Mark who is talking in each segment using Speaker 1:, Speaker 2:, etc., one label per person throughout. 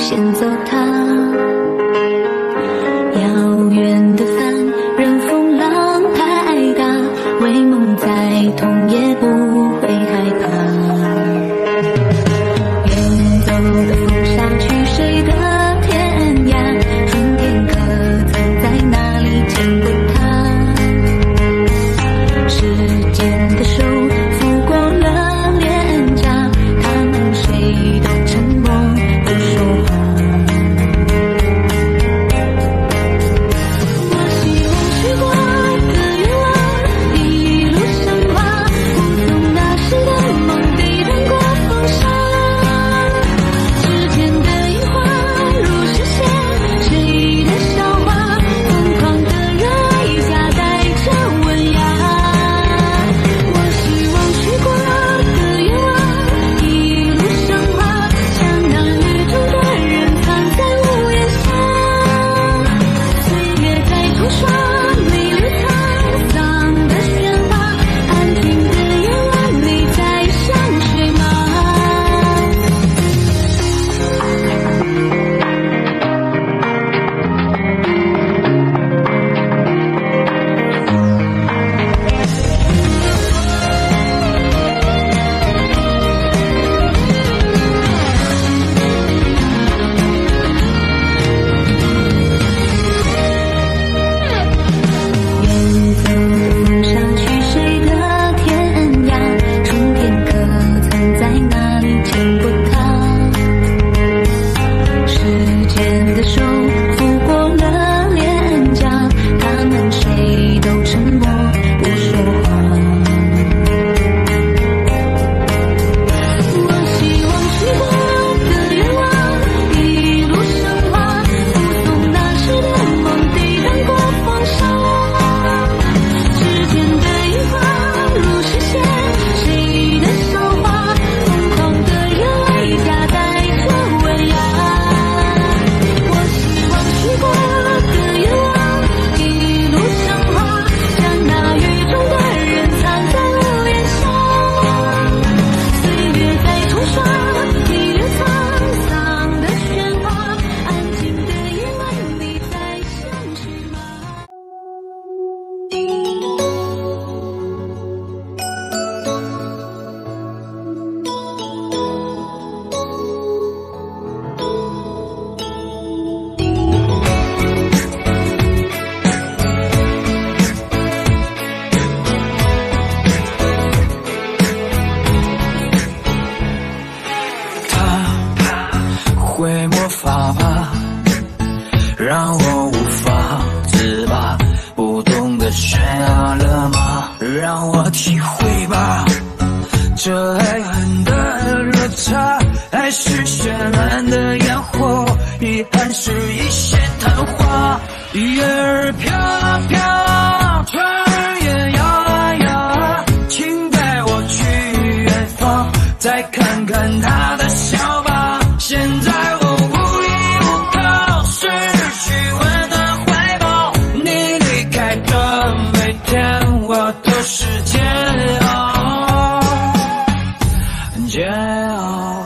Speaker 1: 先走他。遥远的帆，任风浪拍打，为梦再痛也不会害怕。远走的风沙去谁的天涯，春天可曾在哪里见过他？时间的手抚过了脸颊，他们谁都沉默不说话。我希望去过的愿望一路升华，护送那时的梦抵挡过风沙。时间的樱花如实现谁的韶华，疯狂的热爱夹带着温雅。我希望去过的愿望一路升华，像那雨中的人藏在屋檐下。岁月在冲刷，没留沧桑的喧哗，安静的夜晚里在想谁吗？远走的风沙去谁的天涯，春天可曾在哪里见过他？时间的手抚过了脸颊，他们谁都沉默不说话。我希望去过的愿望一路升华，护送那时的梦抵挡过风沙。时间的樱花如实现谁的韶华，疯狂的热爱夹带着温雅。我希望去过的愿望一路升华，像那雨中的人藏在屋檐下。岁月在冲刷，弥留沧桑的喧哗，安静的夜晚里在想谁吗？
Speaker 2: 他会魔法吧，让我无法自拔，不懂得悬崖勒马，让我体会吧，这爱恨的落差，爱是绚烂的烟火，遗憾是一线昙花，叶儿飘啊飘啊，船儿也摇啊摇啊，请带我去远方，再看看他的笑吧。现在我无依无靠，失去温暖怀抱，你离开的每天，我都是煎熬，煎熬。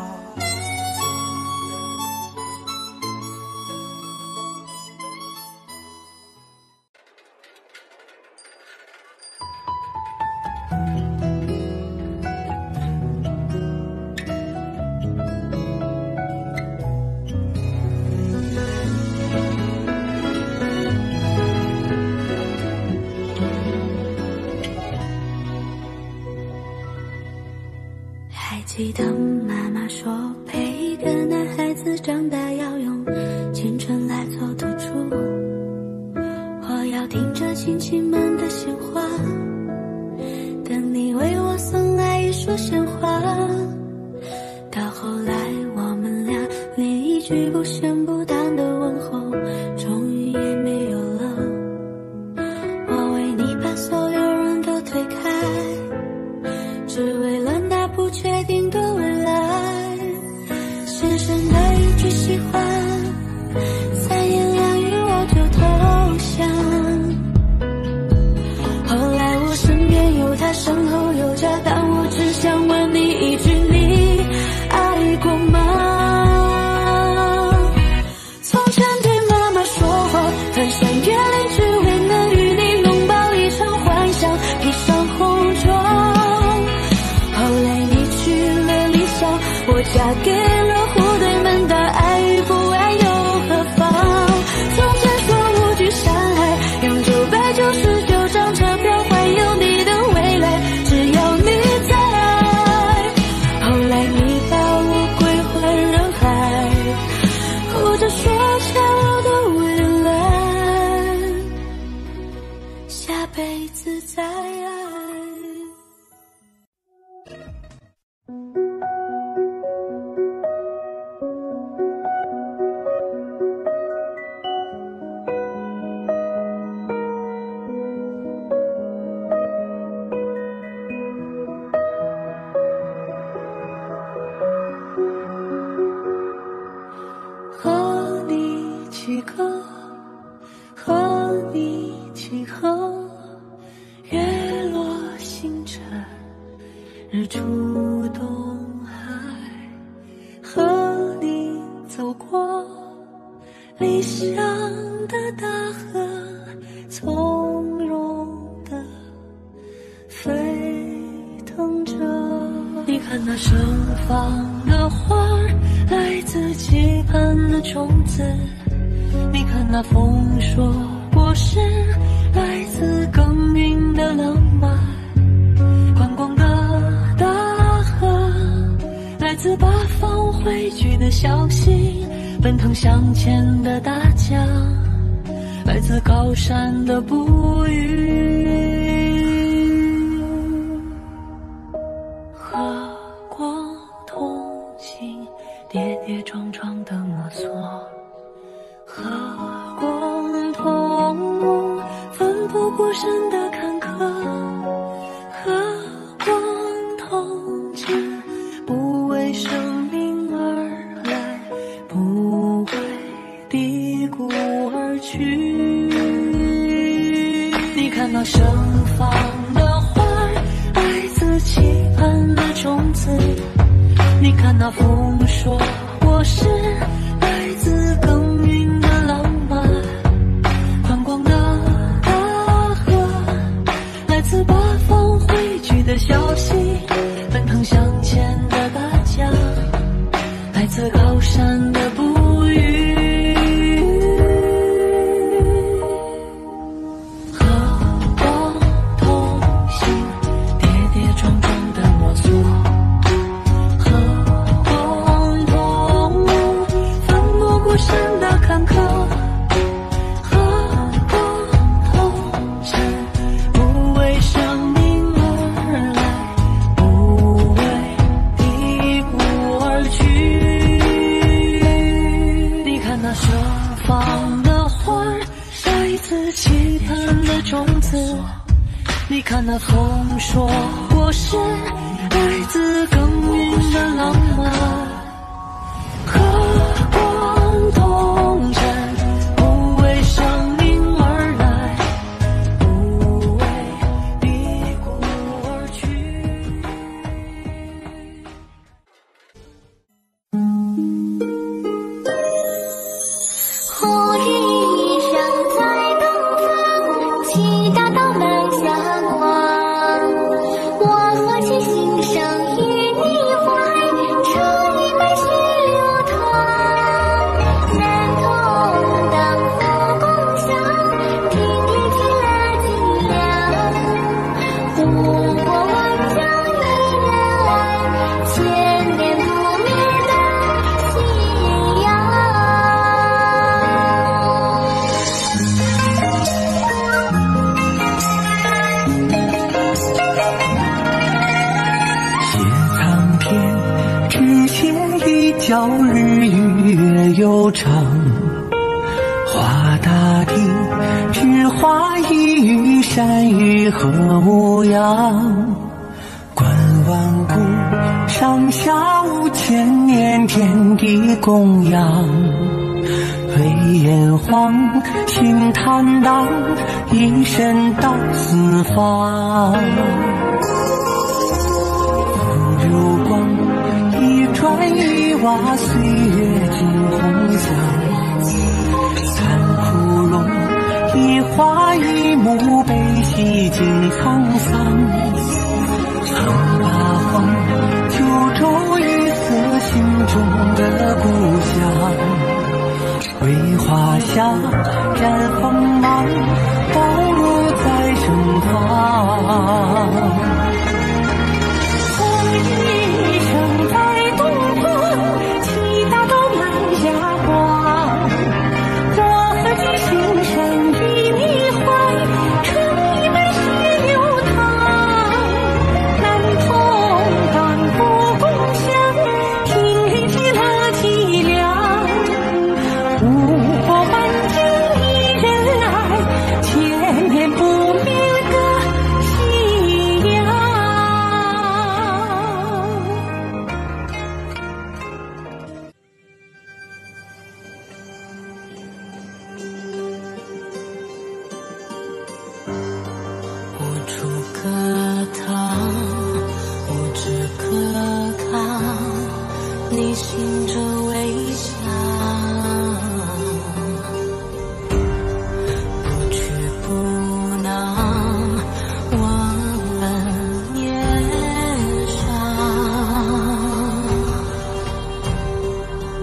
Speaker 1: 还记得妈妈说，陪一个男孩子长大要用青春来做赌注。我要听着亲戚们的闲话，等你为我送来一束鲜花。到后来我们俩连一句不咸不淡的问候，终于也没有了。我为你把所有人都推开，只为了那不确定的未来。深深的一句喜欢，三言两语我就投降。后来我身边有他，身后有家，但我只想问你一句，你爱过吗？ 嫁给了户对门的爱与不爱又何妨？从前说无惧山海，用999张车票环游你的未来，只要你在。后来你把我归还人海，哭着说欠我的未来，下辈子再爱。和你起歌，和你起河，月落星辰，日出东海，和你走过理想的大河，从容的飞腾着。你看那盛放的花儿，来自期盼的种子，你看那丰硕果实，来自耕耘的浪漫，宽广的大河，来自八方汇聚的消息，奔腾向前的大江，来自高山的哺育，和光同行，跌跌撞撞的摸索，和光同路，奋不顾身的坎坷，和光同志，不为生命而来，不为低谷而去。你看那盛放的花儿，来自期盼的种子，你看那丰硕果实，来自耕耘的浪漫，宽广的大河，来自八方汇聚的消息，奔腾向前的大江，来自高山的哺育，和光同行，跌跌撞撞的摸索，和光同路，奋不顾身的坎坷，和光同志，不为生命而来，不为低谷而去。你看那盛放的花儿，来自期盼的种子，你看那丰硕果实，来自耕耘的浪漫，和光同尘，不为生命而来，不为低谷而去。
Speaker 3: 忽一声在东方，七大道南霞光。我何其心生与你怀，这一脉细流淌。南同当福共享，听里听了尽量。护国万将一人爱，千年不灭的信仰。
Speaker 2: 写长篇，只写一角，日与月悠长。画大地，只画一隅，山与河无恙。观万古，上下5000年，天地供养。为炎黄，心坦荡，一身到四方。浮流光，一砖一瓦，岁月尽红香。残枯荣，一花一木，悲喜尽沧桑。苍八荒，九州一色，心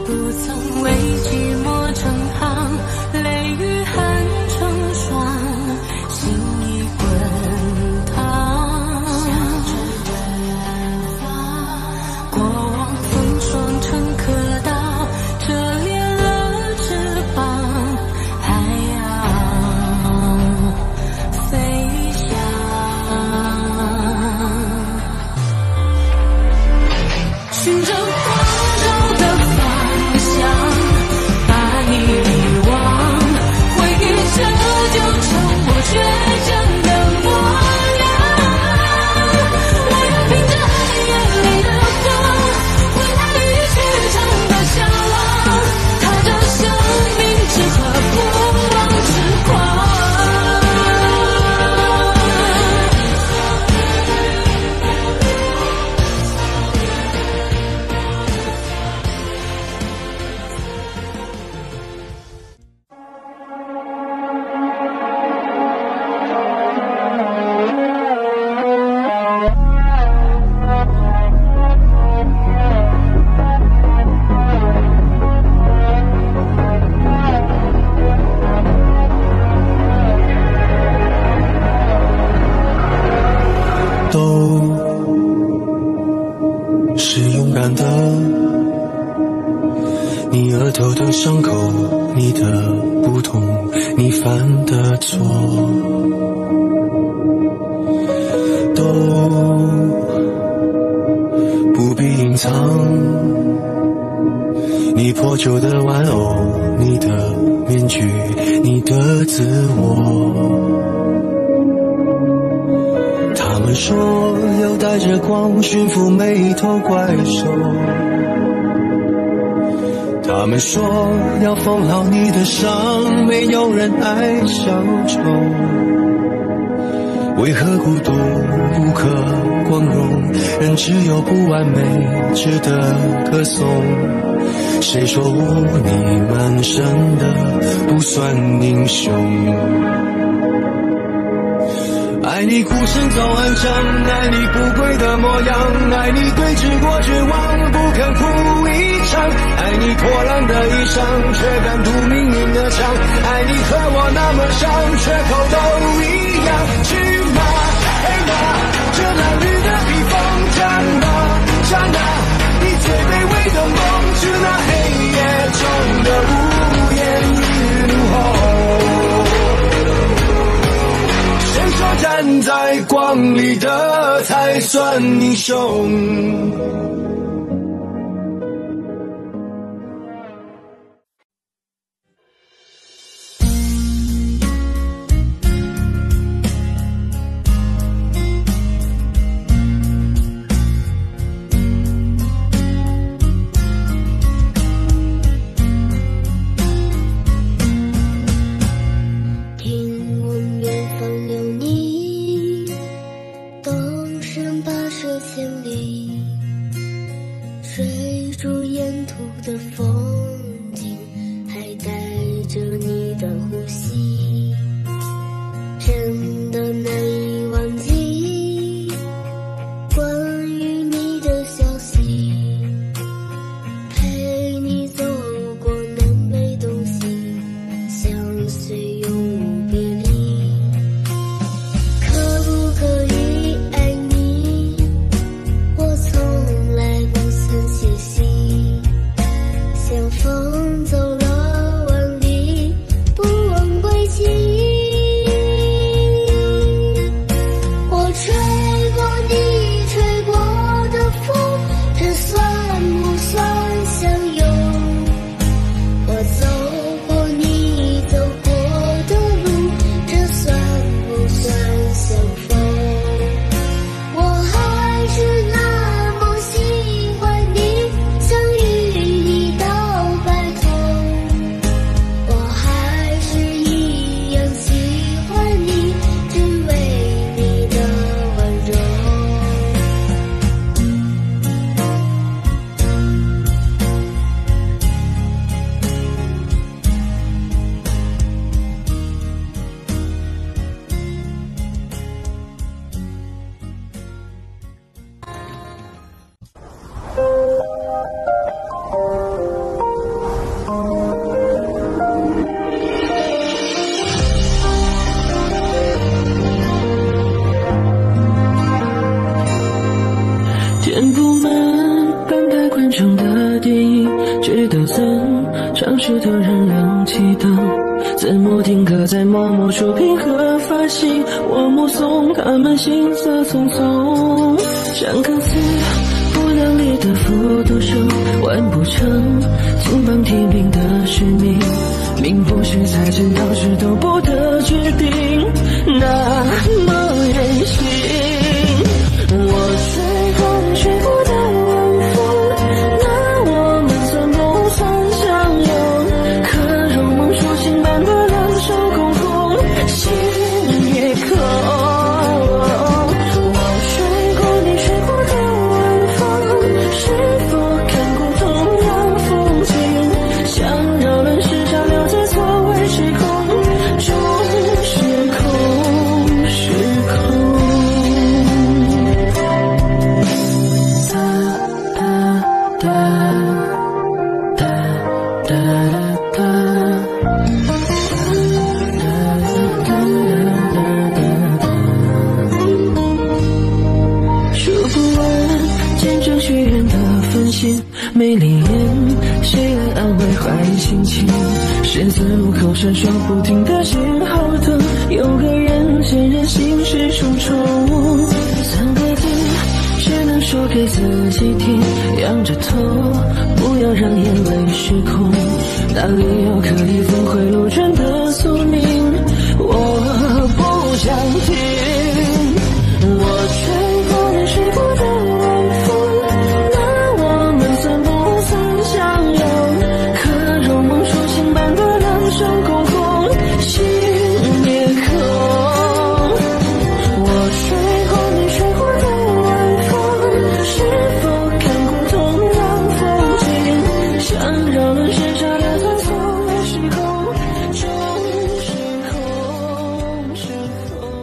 Speaker 1: 不曾为寂寞成行，泪雨寒成霜，心已滚烫。过往风霜成刻刀，折裂了翅膀，还要飞翔。寻找光照的方向，把你遗忘，回忆这就成我倔强的模样。我要凭着黑夜里的光，为爱与去程的向往，踏着生命之河，不忘痴狂。
Speaker 4: 都是勇敢的，你额头的伤口，你的不同，你犯的错，都不必隐藏，你破旧的玩偶，你的面具，你的自我。他们说要带着光驯服每一头怪兽，他们说要缝好你的伤，没有人爱小丑。为何孤独不可光荣，人只有不完美值得歌颂？谁说污泥满身的不算英雄？爱你孤身走暗巷，爱你不跪的模样，爱你对峙过绝望，不肯哭一场，爱你破烂的衣裳，却敢堵命运的枪，爱你和我那么像，缺口都一样。去吧，黑吧，这褴褛的披风，战吧，战啊，你最卑微的梦，是那黑夜中的无言与怒吼。谁说站在光里的才算英雄？
Speaker 3: 我
Speaker 5: 时的人亮起灯，字幕定格在某某书评和发行，我目送他们行色匆匆，像歌词不量力的复读生，完不成金榜题名的使命，名不虚才知道时都不得决定，那么任性。我吹过你吹过的晚风，那我们算不算相拥？可如梦初醒般的两手空空，心也空。我吹过你吹过的晚风，是否看过同样风景？想绕人时差留在错位时空中，时空时空。没理言，谁来安慰坏心情？十字路口闪烁不停的信号灯，有个人显然心事重重。三个字只能说给自己听，仰着头，不要让眼泪失控。哪里有可以峰回路转的宿命？我不想听。我吹过你吹过的晚风，手空空，心也空。我吹过你吹过的晚风，是否看过同样风景？想让人时差留在错位时空中，时空时空。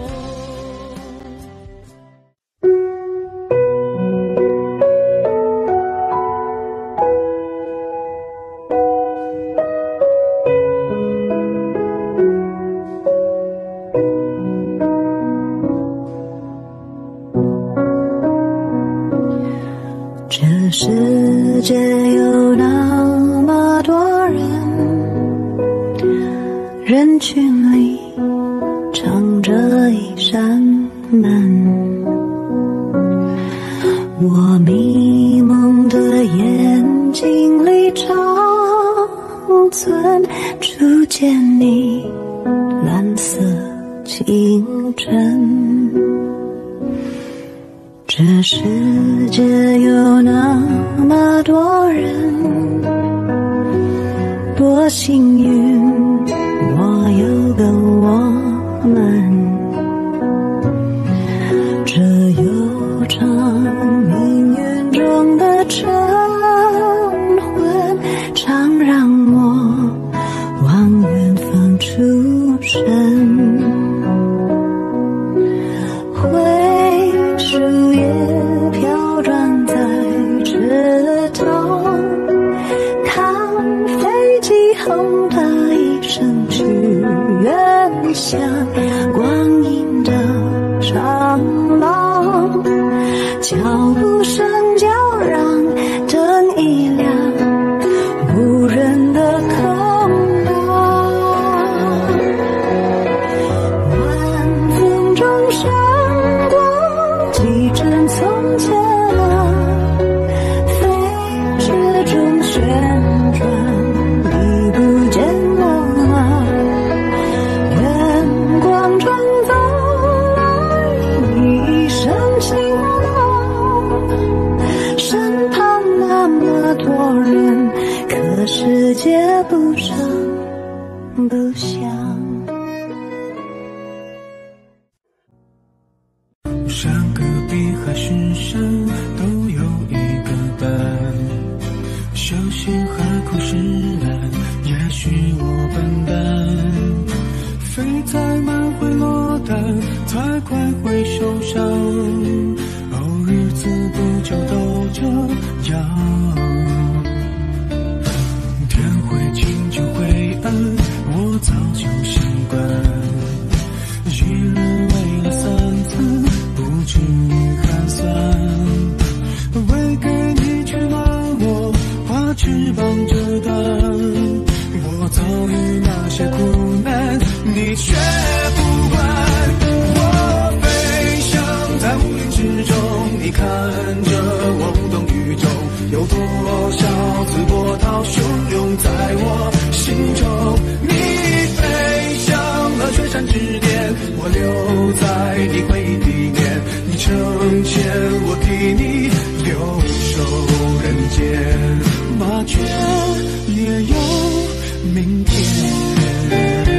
Speaker 1: 这世界有那么多人，人群里藏着一扇门，我迷蒙的眼睛里长存初见你蓝色清晨。这世界有那么多人，多幸运我有个我们，这悠长命运中的晨昏，常让我往远方出神。树叶飘转在池塘，看飞机轰的一声去远乡，光阴的长廊，脚步声叫嚷，灯一亮，无人的空荡，晚风中闪几帧从前啊，飞驰中旋转，你不见我啊，远光中走来一声轻朗，身旁那么多人，可世界不声不响。
Speaker 4: 山隔壁海市蜃都有一个伴，小心海枯石烂，也许我笨蛋，飞在满会落单，太快会受伤，哦，日子不就都这样，天会晴就会暗，我早就习惯，一日为了3餐不至于寒酸，为给你取暖我把翅膀折断， 明天。